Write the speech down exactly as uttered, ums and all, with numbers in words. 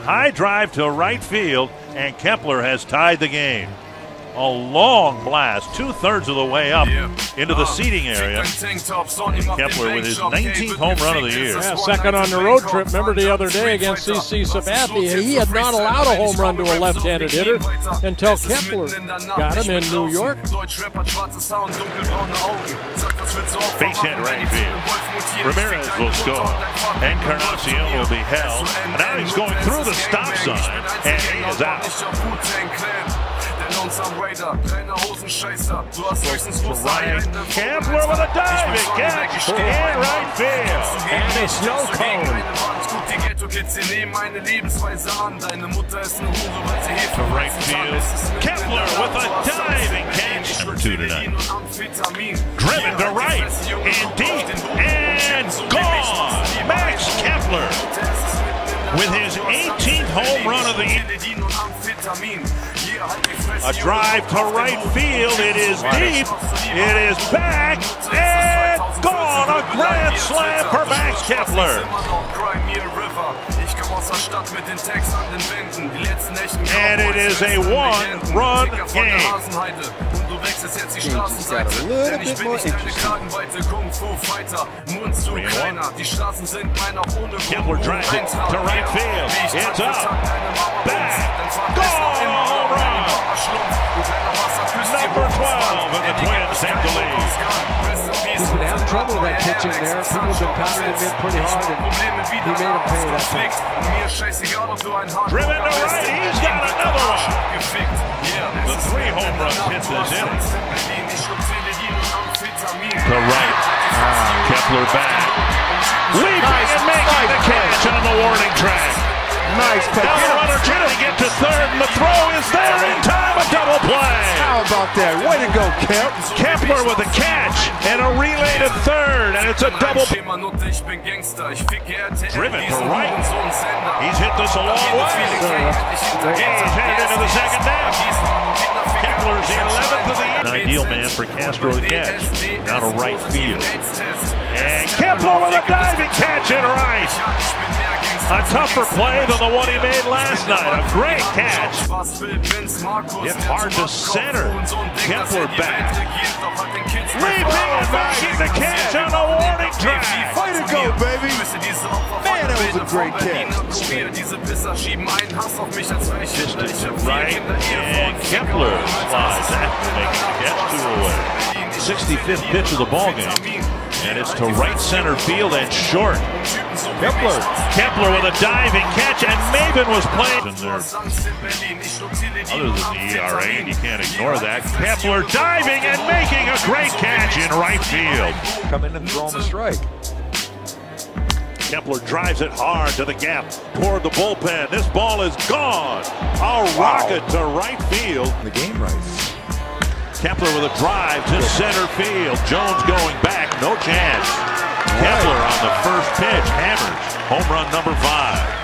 high drive to right field, and Kepler has tied the game. A long blast, two-thirds of the way up into the seating area. And Kepler with his nineteenth home run of the year. Yeah, second on the road trip. Remember the other day against C C Sabathia, he had not allowed a home run to a left-handed hitter until Kepler got him in New York. Base hit right field. Ramirez will score. Encarnacion will be held. And now he's going through the stop sign, and he is out. Ryan Kepler with a diving catch in right field. And a snow cone. To right field. Kepler with a diving catch. Number two tonight. Driven to right and deep and gone. Max Kepler with his eighteenth home run of the year. A drive to right field. It is deep. It is back and gone. A grand slam for Max Kepler. And it is a one-run game. Game's got a little bit more interesting. Kepler drives it to right field. It's up. Back. Gone. Number twelve, and the Twins take the lead. He's been having trouble with that pitching there. People have been pounding him in pretty hard, and he made him pay that time. Driven to right, he's got another one. The three home run hits this inning. To right, ah, Kepler back. Leaping nice, and making nice the catch on the warning track. Nice catch. Now the runner trying to get to third, and the throw is there in time. A double play. How about that? Way to go, Kemp. Kepler with a catch and a relay to third, and it's a double. Driven to right. He's hit this a long way. He's headed into the second down. Kepler's the eleventh of the year. An ideal man for Castro to catch. Now to right field. And Kepler with a diving catch in right. A tougher play than the one he made last night. A great catch. It's hard to center. Kepler back. Leaping and making the catch on the warning track. Way to go, baby. Man, that was a great catch. Distance right, and Kepler slides after making the catch two away. sixty-fifth pitch of the ballgame. And it's to right center field and short. Kepler. Kepler with a diving catch, and Maven was playing. Other than the E R A, and you can't ignore that. Kepler diving and making a great catch in right field. Come in and throw him a strike. Kepler drives it hard to the gap toward the bullpen. This ball is gone. A rocket wow. to right field. The game right. Kepler with a drive to center field. Jones going back, no chance. Kepler on the first pitch, hammers home run number five.